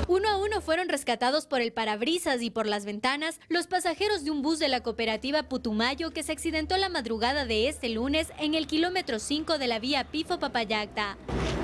Uno a uno fueron rescatados por el parabrisas y por las ventanas los pasajeros de un bus de la cooperativa Putumayo que se accidentó la madrugada de este lunes en el kilómetro 5 de la vía Pifo-Papallacta.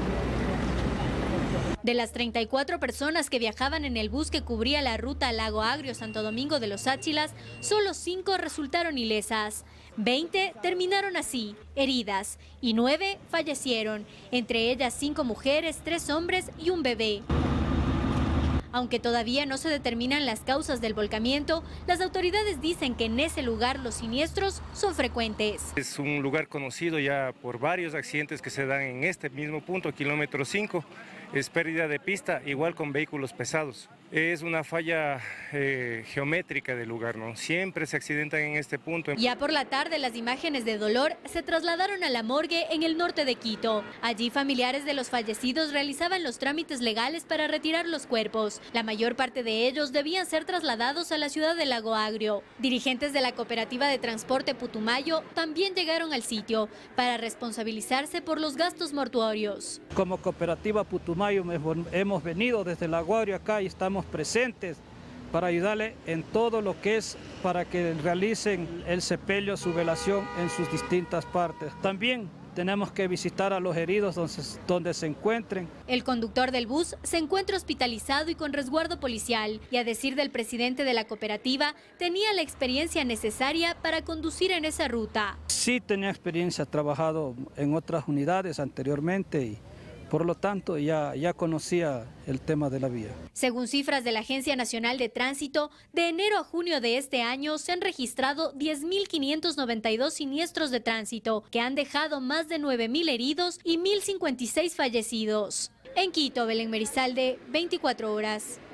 De las 34 personas que viajaban en el bus que cubría la ruta Lago Agrio-Santo Domingo de los Áchilas, solo 5 resultaron ilesas. 20 terminaron así, heridas, y 9 fallecieron, entre ellas 5 mujeres, 3 hombres y un bebé. Aunque todavía no se determinan las causas del volcamiento, las autoridades dicen que en ese lugar los siniestros son frecuentes. Es un lugar conocido ya por varios accidentes que se dan en este mismo punto, kilómetro 5. Es pérdida de pista, igual con vehículos pesados. Es una falla geométrica del lugar, ¿no? Siempre se accidentan en este punto. Ya por la tarde, las imágenes de dolor se trasladaron a la morgue en el norte de Quito. Allí, familiares de los fallecidos realizaban los trámites legales para retirar los cuerpos. La mayor parte de ellos debían ser trasladados a la ciudad de Lago Agrio. Dirigentes de la cooperativa de transporte Putumayo también llegaron al sitio para responsabilizarse por los gastos mortuorios. Como cooperativa Putumayo hemos venido desde Lago Agrio acá y estamos presentes para ayudarle en todo lo que es para que realicen el sepelio, su velación en sus distintas partes. También tenemos que visitar a los heridos donde se encuentren. El conductor del bus se encuentra hospitalizado y con resguardo policial. Y a decir del presidente de la cooperativa, tenía la experiencia necesaria para conducir en esa ruta. Sí tenía experiencia, trabajado en otras unidades anteriormente y por lo tanto ya conocía el tema de la vía. Según cifras de la Agencia Nacional de Tránsito, de enero a junio de este año se han registrado 10.592 siniestros de tránsito, que han dejado más de 9.000 heridos y 1.056 fallecidos. En Quito, Belén Merizalde, 24 horas.